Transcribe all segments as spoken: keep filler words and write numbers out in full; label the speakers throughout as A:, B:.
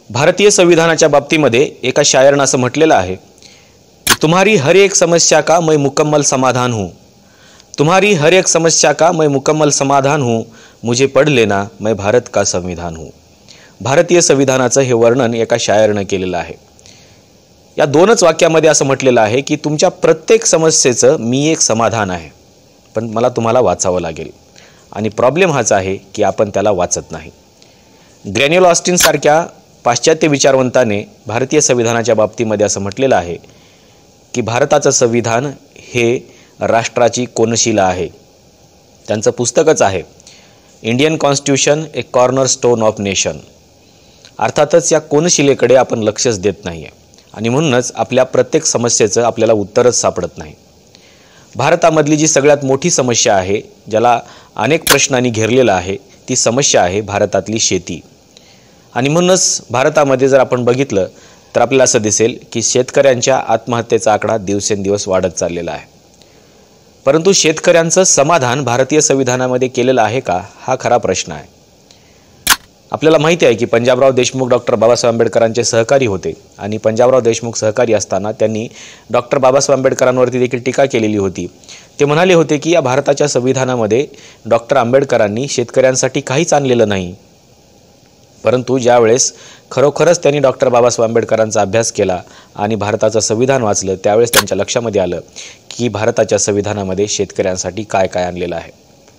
A: भारतीय संविधानाच्या बाबतीमध्ये एका शायरनं असं म्हटलेलं आहे की तुम्हारी हर एक समस्या का मैं मुकम्मल समाधान हूँ, तुम्हारी हर एक समस्या का मैं मुकम्मल समाधान हूँ, मुझे पढ़ लेना मैं भारत का संविधान हूँ। भारतीय संविधानाचं हे वर्णन एका शायरनं केलेलं आहे। या दोनच वाक्यामध्ये असं म्हटलेलं आहे की तुमच्या प्रत्येक समस्येचं मी एक समाधान आहे, पण मला तुम्हाला वाचावं लागेल आणि प्रॉब्लेम हाच आहे की आपण त्याला वाचत नाही। ग्रॅन्युअल ऑस्टिन सारख्या पाश्चात्य विचारवंताने भारतीय संविधानाच्या बाबतीमध्ये असं म्हटलेलं आहे की भारताचं संविधान हे राष्ट्राची कोनशिला आहे। त्यांचं पुस्तकच आहे Indian constitution a cornerstone of nation. अर्थातच या कोनशिलेकडे आपण लक्षच देत नाही आहे आणि म्हणूनच आपल्या प्रत्येक समस्येचं आपल्याला उत्तरच सापडत नाही। भारतामधली जी सगळ्यात मोठी समस्या आहे, ज्याला अनेक प्रश्नांनी घेरलेलं आहे, ती समस्या आहे भारतातली शेती। आणि म्हणूनच भारतामध्ये जर आपण बघितलं तर आपल्याला असं दिसेल की शेतकऱ्यांच्या आत्महत्येचा आकडा दिवसेंदिवस वाढत चाललेला आहे। परंतु शेतकऱ्यांचं समाधान भारतीय संविधानामध्ये केलेलं आहे का, हा खरा प्रश्न आहे। आपल्याला माहिती आहे की पंजाबराव देशमुख डॉक्टर बाबासाहेब आंबेडकरांचे सहकारी होते आणि पंजाबराव देशमुख सहकारी असताना त्यांनी डॉक्टर बाबासाहेब आंबेडकरांवरती देखील टीका केलेली होती। ते म्हणाले होते की या भारताच्या संविधानामध्ये डॉक्टर आंबेडकरांनी शेतकऱ्यांसाठी काहीच आणलेलं नाही। परंतु ज्यावेळेस खरोखरच त्यांनी डॉक्टर बाबासाहेब आंबेडकरांचा अभ्यास केला आणि भारताचं संविधान वाचलं, त्यावेळेस त्यांच्या लक्षामध्ये आलं की भारताच्या संविधानामध्ये शेतकऱ्यांसाठी काय काय आणलेलं आहे।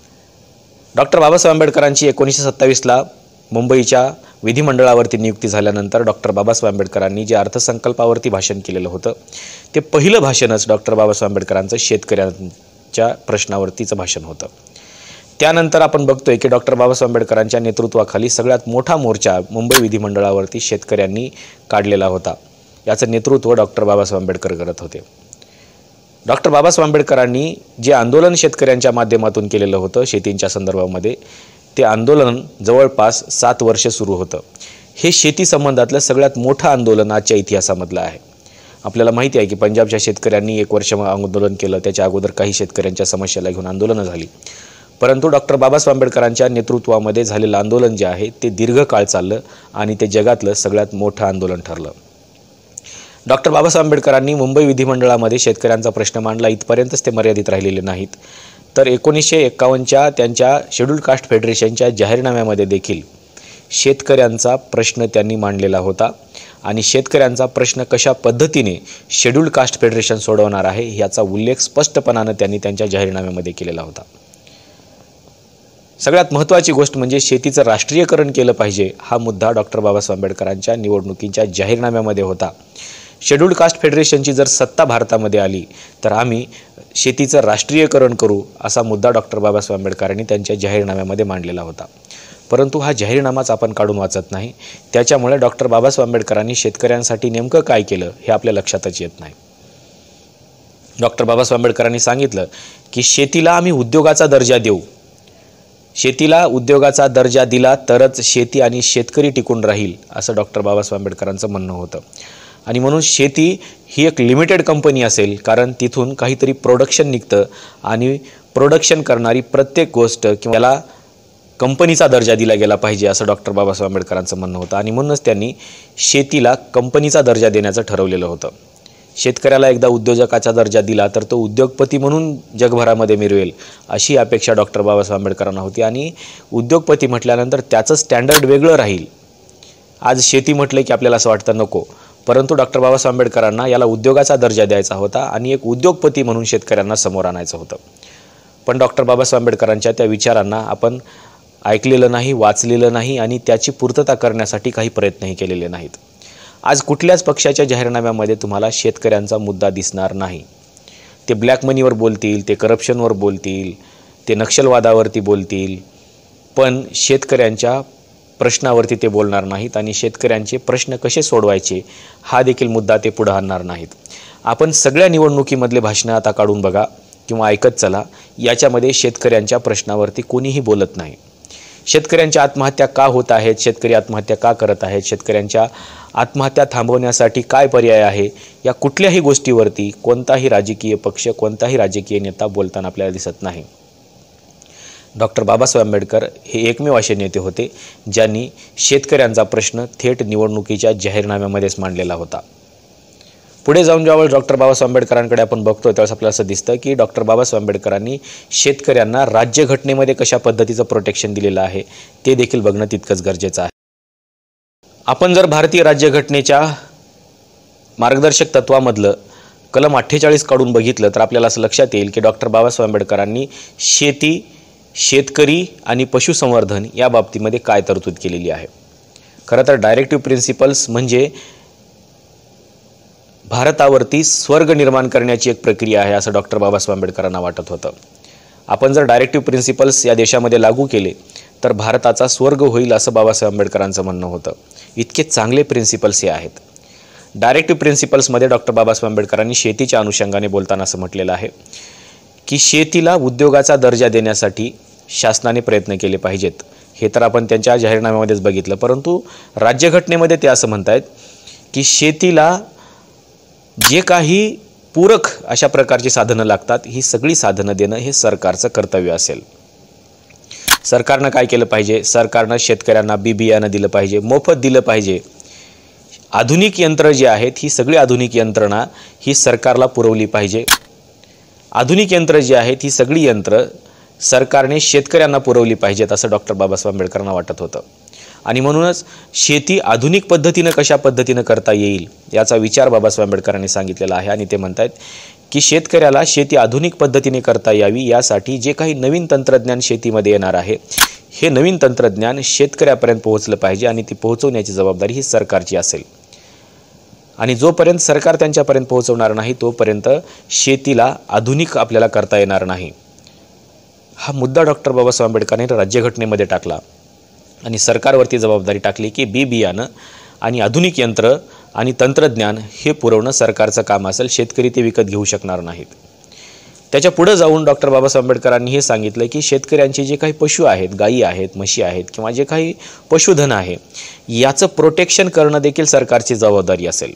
A: डॉक्टर बाबासाहेब आंबेडकरांची एकोणीसशे सत्तावीसला मुंबईच्या विधिमंडळावरती नियुक्ती झाल्यानंतर डॉक्टर बाबासाहेब आंबेडकरांनी जे अर्थसंकल्पावरती भाषण केलेलं होतं, ते पहिलं भाषणच डॉक्टर बाबासाहेब आंबेडकरांचं शेतकऱ्यांच्या प्रश्नावरतीचं भाषण होतं। त्यानंतर आपण बघतोय की डॉक्टर बाबासाहेब आंबेडकरांच्या नेतृत्वाखाली सगळ्यात मोठा मोर्चा मुंबई विधिमंडळावरती शेतकऱ्यांनी काढलेला होता। याचं नेतृत्व डॉक्टर बाबासाहेब आंबेडकर करत होते। डॉक्टर बाबासाहेब आंबेडकरांनी जे आंदोलन शेतकऱ्यांच्या माध्यमातून केलेलं होतं शेतींच्या संदर्भामध्ये, ते आंदोलन जवळपास सात वर्ष सुरू होतं। हे शेती संबंधातलं सगळ्यात मोठं आंदोलन आजच्या इतिहासामधलं आहे। आपल्याला माहिती आहे की पंजाबच्या शेतकऱ्यांनी एक वर्ष आंदोलन केलं, त्याच्या अगोदर काही शेतकऱ्यांच्या समस्याला घेऊन आंदोलनं झाली, परंतु डॉक्टर बाबासाहेब आंबेडकरांच्या नेतृत्वामध्ये झालेलं आंदोलन जे आहे ते दीर्घकाळ चाललं आणि ते जगातलं सगळ्यात मोठं आंदोलन ठरलं। डॉक्टर बाबासाहेब आंबेडकरांनी मुंबई विधिमंडळामध्ये शेतकऱ्यांचा प्रश्न मांडला, इथपर्यंतच ते मर्यादित राहिलेले नाहीत, तर एकोणीसशे एक्कावन्नच्या त्यांच्या शेड्यूल्ड कास्ट फेडरेशनच्या जाहीरनाम्यामध्ये देखील शेतकऱ्यांचा प्रश्न त्यांनी मांडलेला होता आणि शेतकऱ्यांचा प्रश्न कशा पद्धतीने शेड्यूल्ड कास्ट फेडरेशन सोडवणार आहे याचा उल्लेख स्पष्टपणाने त्यांनी त्यांच्या जाहीरनाम्यामध्ये केलेला होता। सगळ्यात महत्त्वाची गोष्ट म्हणजे शेतीचं राष्ट्रीयकरण केलं पाहिजे, हा मुद्दा डॉक्टर बाबासाहेब आंबेडकरांच्या निवडणुकीच्या जाहीरनाम्यामध्ये होता। शेड्यूल्ड कास्ट फेडरेशनची जर सत्ता भारतामध्ये आली तर आम्ही शेतीचं राष्ट्रीयकरण करू, असा मुद्दा डॉक्टर बाबासाहेब आंबेडकरांनी त्यांच्या जाहीरनाम्यामध्ये मांडलेला होता। परंतु हा जाहीरनामाच आपण काढून वाचत नाही, त्याच्यामुळे डॉक्टर बाबासाहेब आंबेडकरांनी शेतकऱ्यांसाठी नेमकं काय केलं हे आपल्या लक्षातच येत नाही। डॉक्टर बाबासाहेब आंबेडकरांनी सांगितलं की शेतीला आम्ही उद्योगाचा दर्जा देऊ, शेतीला उद्योगाचा दर्जा दिला तरच शेती आणि शेतकरी टिकून राहील, असं डॉक्टर बाबासाहेब आंबेडकरांचं म्हणणं होतं। आणि म्हणून शेती ही एक लिमिटेड कंपनी असेल, कारण तिथून काहीतरी प्रोडक्शन निघतं आणि प्रोडक्शन करणारी प्रत्येक गोष्ट किंवा त्याला कंपनीचा दर्जा दिला गेला पाहिजे, असं डॉक्टर बाबासाहेब आंबेडकरांचं म्हणणं होतं। आणि म्हणूनच त्यांनी शेतीला कंपनीचा दर्जा देण्याचं ठरवलेलं होतं। शेतकऱ्याला एकदा उद्योजकाचा दर्जा दिला तर तो उद्योगपती म्हणून जगभरामध्ये मिरवेल, अशी अपेक्षा डॉक्टर बाबासाहेब आंबेडकरांना होती आणि उद्योगपती म्हटल्यानंतर त्याचं स्टँडर्ड वेगळं राहील। आज शेती म्हटलं की आपल्याला असं वाटतं नको, परंतु डॉक्टर बाबासाहेब आंबेडकरांना याला उद्योगाचा दर्जा द्यायचा होता आणि एक उद्योगपती म्हणून शेतकऱ्यांना समोर आणायचं होतं। पण डॉक्टर बाबासाहेब आंबेडकरांच्या त्या विचारांना आपण ऐकलेलं नाही, वाचलेलं नाही आणि त्याची पूर्तता करण्यासाठी काही प्रयत्नही केलेले नाहीत। आज कुठल्याच पक्षाच्या जाहीरनाम्यामध्ये तुम्हाला शेतकऱ्यांचा मुद्दा दिसणार नाही। ते ब्लॅक मनीवर बोलतील, ते करप्शनवर बोलतील, ते नक्षलवादावरती बोलतील, पण शेतकऱ्यांच्या प्रश्नावरती ते बोलणार नाहीत आणि शेतकऱ्यांचे प्रश्न कसे सोडवायचे हा देखील मुद्दा ते पुढे आणणार नाहीत। आपण सगळ्या निवडणुकीमधले भाषणं आता काढून बघा किंवा ऐकत चला, याच्यामध्ये शेतकऱ्यांच्या प्रश्नावरती कोणीही बोलत नाही। शेतकऱ्यांच्या आत्महत्या का होत आहेत, शेतकरी आत्महत्या का करत आहेत, शेतकऱ्यांच्या आत्महत्या थांबवण्यासाठी काय पर्याय आहे, या कुठल्याही गोष्टीवरती कोणताही राजकीय पक्ष, कोणताही राजकीय नेता बोलताना आपल्याला दिसत नाही। डॉक्टर बाबासाहेब आंबेडकर हे एकमेव असे नेते होते ज्यांनी शेतकऱ्यांचा प्रश्न थेट निवडणुकीच्या जाहीरनाम्यामध्येच मांडलेला होता. पुढे जाऊन ज्यावेळेस डॉक्टर बाबासाहेब आंबेडकरांकडे आपण बघतो त्यावेळेस आपल्याला असं दिसतं की डॉक्टर बाबासाहेब आंबेडकरांनी शेतकऱ्यांना राज्यघटनेमध्ये कशा पद्धतीचं प्रोटेक्शन दिलेलं आहे ते देखील बघणं तितकंच गरजेचं आहे. आपण जर भारतीय राज्यघटनेच्या मार्गदर्शक तत्वामधलं कलम अठ्ठेचाळीस काढून बघितलं तर आपल्याला असं लक्षात येईल की डॉक्टर बाबासाहेब आंबेडकरांनी शेती, शेतकरी आणि पशुसंवर्धन या बाबतीमध्ये काय तरतूद केलेली आहे. खरं तर डायरेक्टिव्ह प्रिन्सिपल्स म्हणजे भारतावरती स्वर्ग निर्माण करण्याची एक प्रक्रिया आहे असं डॉक्टर बाबासाहेब आंबेडकरांना वाटत होतं. आपण जर डायरेक्टिव्ह प्रिन्सिपल्स या देशामध्ये लागू केले तर भारताचा स्वर्ग होईल असं बाबासाहेब आंबेडकरांचं म्हणणं होतं. इतके चांगले प्रिन्सिपल्स हे आहेत. डायरेक्टिव्ह प्रिन्सिपल्समध्ये डॉक्टर बाबासाहेब आंबेडकरांनी शेतीच्या अनुषंगाने बोलताना असं म्हटलेलं आहे की शेतीला उद्योगाचा दर्जा देण्यासाठी शासनाने प्रयत्न केले पाहिजेत. हे तर आपण त्यांच्या जाहीरनाम्यामध्येच बघितलं, परंतु राज्यघटनेमध्ये ते असं म्हणतायत की शेतीला जे काही पूरक अशा प्रकारची साधनं लागतात ही सगळी साधनं देणं हे सरकारचं कर्तव्य असेल. सरकारनं काय केलं पाहिजे? सरकारनं शेतकऱ्यांना बी बियाणं दिलं पाहिजे, मोफत दिलं पाहिजे. आधुनिक यंत्र जे आहेत ही सगळी आधुनिक यंत्रणा ही सरकारला पुरवली पाहिजे. आधुनिक यंत्र जी आहेत ही सगळी यंत्र सरकारने शेतकऱ्यांना पुरवली पाहिजेत असं डॉक्टर बाबासाहेब आंबेडकरांना वाटत होतं. आणि म्हणूनच शेती आधुनिक पद्धतीनं कशा पद्धतीनं करता येईल याचा विचार बाबासाहेब आंबेडकरांनी सांगितलेला आहे. आणि ते म्हणतात की शेतकऱ्याला शेती आधुनिक पद्धतीने करता यावी यासाठी जे काही नवीन तंत्रज्ञान शेतीमध्ये येणार आहे हे नवीन तंत्रज्ञान शेतकऱ्यापर्यंत पोहोचलं पाहिजे आणि ती पोहोचवण्याची जबाबदारी ही सरकारची असेल. आणि जोपर्यंत सरकार त्यांच्यापर्यंत पोहोचवणार नाही तोपर्यंत शेतीला आधुनिक आपल्याला करता येणार नाही. हा मुद्दा डॉक्टर बाबासाहेब आंबेडकरांनी राज्यघटनेमध्ये टाकला आणि सरकारवरती जबाबदारी टाकली की बी बियाणं आणि आधुनिक यंत्र आणि तंत्रज्ञान हे पुरवणं सरकारचं काम असेल, शेतकरी ते विकत घेऊ शकणार नाहीत. त्याच्या पुढे जाऊन डॉक्टर बाबासाहेब आंबेडकरांनी हे सांगितलं की शेतकऱ्यांचे जे काही पशु आहेत, गायी आहेत, म्हशी आहेत किंवा जे काही पशुधन आहे याचं प्रोटेक्शन करणं देखील सरकारची जबाबदारी असेल.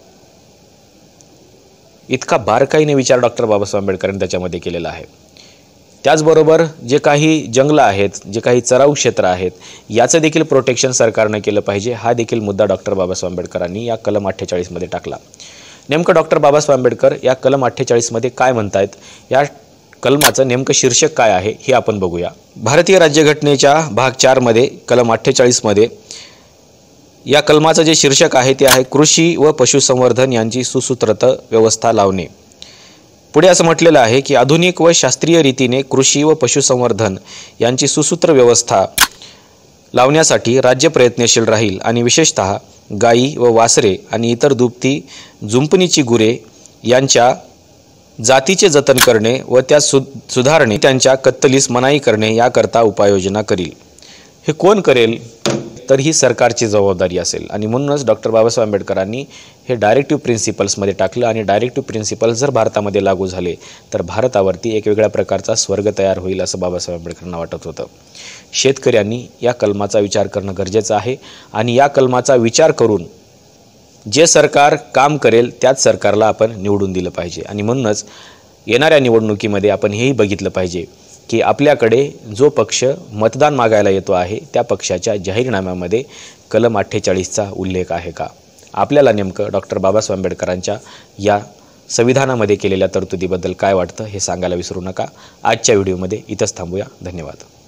A: इतका बारकाईने विचार डॉक्टर बाबासाहेब आंबेडकरांनी त्याच्यामध्ये केलेला आहे. त्याचबरोबर जे काही जंगलं आहेत, जे काही चराऊ क्षेत्र आहेत याचं देखील प्रोटेक्शन सरकारनं केलं पाहिजे. हा देखील मुद्दा डॉक्टर बाबासाहेब आंबेडकरांनी या कलम अठ्ठेचाळीसमध्ये टाकला. नेमकं डॉक्टर बाबासाहेब आंबेडकर या कलम अठ्ठेचाळीसमध्ये काय म्हणतायत, या कलमाचं नेमकं शीर्षक काय आहे हे आपण बघूया. भारतीय राज्यघटनेच्या भाग चारमध्ये कलम अठ्ठेचाळीसमध्ये या कलमाचं जे शीर्षक आहे ते आहे कृषी व पशुसंवर्धन यांची सुसूत्रत व्यवस्था लावणे. पुढे असं म्हटलेलं आहे की आधुनिक व शास्त्रीय रीतीने कृषी व पशुसंवर्धन यांची सुसूत्र व्यवस्था लावण्यासाठी राज्य प्रयत्नशील राहील आणि विशेषतः गायी व वासरे आणि इतर दुभती जुंपणीची गुरे यांच्या जातीचे जतन करणे व त्या सु सुधारणे त्यांच्या कत्तलीस मनाई करणे याकरता उपाययोजना करील. हे कोण करेल? तर ही सरकारची जबाबदारी असेल. आणि म्हणूनच डॉक्टर बाबासाहेब आंबेडकरांनी हे डायरेक्टिव्ह प्रिन्सिपल्समध्ये टाकलं आणि डायरेक्टिव्ह प्रिन्सिपल्स जर भारतामध्ये लागू झाले तर भारतावरती एक वेगळ्या प्रकारचा स्वर्ग तयार होईल असं बाबासाहेब आंबेडकरांना वाटत होतं. शेतकऱ्यांनी या कलमाचा विचार करणं गरजेचं आहे आणि या कलमाचा विचार करून जे सरकार काम करेल त्याच सरकारला आपण निवडून दिलं पाहिजे. आणि म्हणूनच येणाऱ्या निवडणुकीमध्ये आपण हेही बघितलं पाहिजे की आपल्याकडे जो पक्ष मतदान मागायला येतो आहे त्या पक्षाच्या जाहीरनाम्यामध्ये कलम अठ्ठेचाळीसचा उल्लेख आहे का. आपल्याला नेमकं डॉक्टर बाबासाहेब आंबेडकरांच्या या संविधानामध्ये केलेल्या तरतुदीबद्दल काय वाटतं हे सांगायला विसरू नका. आजच्या व्हिडिओमध्ये इथंच थांबूया. धन्यवाद.